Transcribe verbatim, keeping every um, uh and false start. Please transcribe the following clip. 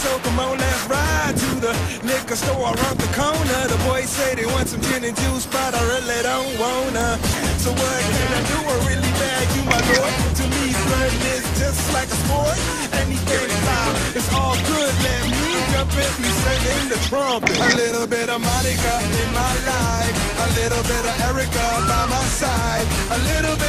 so come on, let's ride to the liquor store around the corner. The boys say they want some gin and juice, but I really don't wanna. So what can I do? I really bag you, my lord. To me, flirting is just like a sport. Anything fly, it's all good. Let me jump in, me singing the trumpet. A little bit of Monica in my life, a little bit of Erica by my side, a little bit